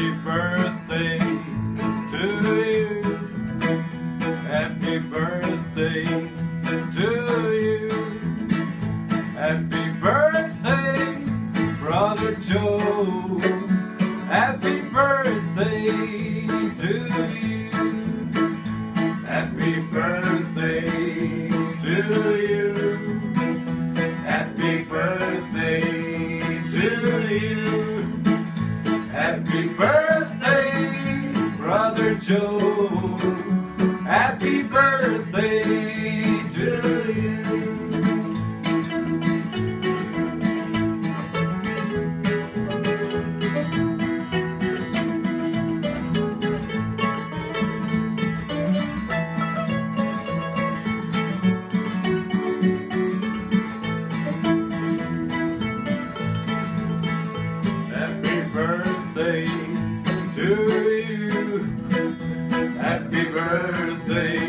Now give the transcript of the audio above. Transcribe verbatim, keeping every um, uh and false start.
Happy birthday to you. Happy birthday to you. Happy birthday, Brother Joe. Happy birthday to you. Happy birthday to you. Happy birthday to you. Happy birthday, Brother Joe. Happy birthday to you. Happy birthday to you. Happy birthday